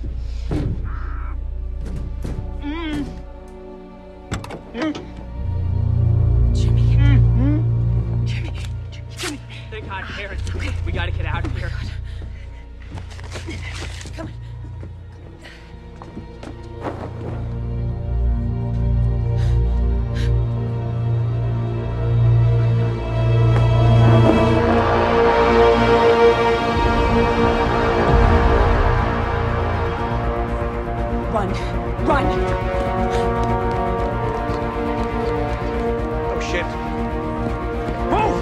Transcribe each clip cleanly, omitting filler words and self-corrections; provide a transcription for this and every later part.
Jimmy. Thank God, Aaron. We gotta get out of here. Come on. Run! Oh shit! Move!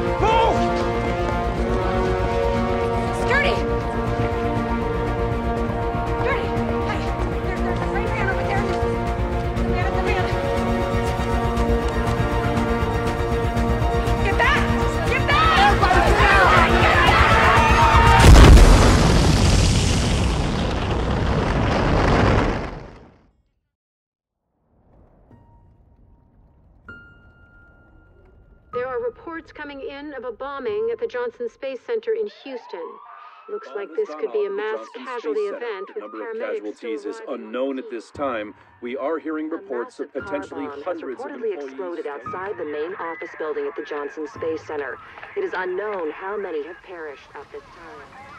Sturdy! Hey! There's a spray van over there. The man at the van. Get back! Everybody down! There are reports coming in of a bombing at the Johnson Space Center in Houston. Looks like this could be a mass casualty event with number of paramedics casualties still is arriving unknown at this time. We are hearing reports of potentially hundreds of reportedly employees. exploded outside the main office building at the Johnson Space Center. It is unknown how many have perished at this time.